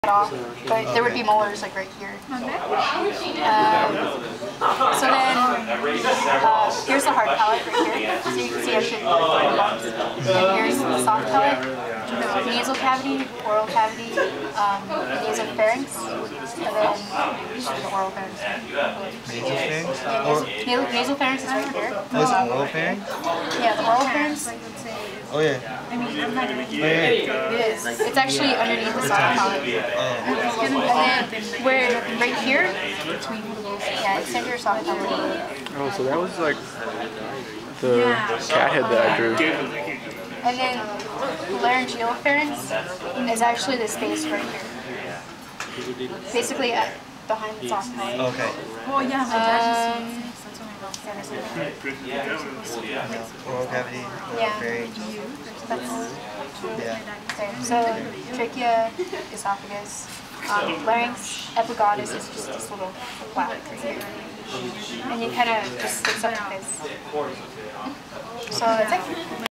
off, but there would be molars like right here. So then here's the hard palate right here. So you can see I should and here's the soft palate, nasal cavity, oral cavity, nasopharynx, and then the oral pharynx. Nasopharynx? Yeah, nasopharynx is right here. Oh, is it oral pharynx? Yeah, the oral pharynx. Oh yeah. It is. It's actually underneath the soft palate. And then where right here, yeah, it's center soft palate. Oh, so that was like the cat head that I drew. And then laryngeal pharynx is actually the space right here. Basically behind the soft palate. Okay. Oh yeah. Oral cavity, Yeah. pharynx. Yeah. Okay. So trachea, esophagus, larynx, epiglottis is just this little flap right here. And you kind of just sticks up to this. So that's it.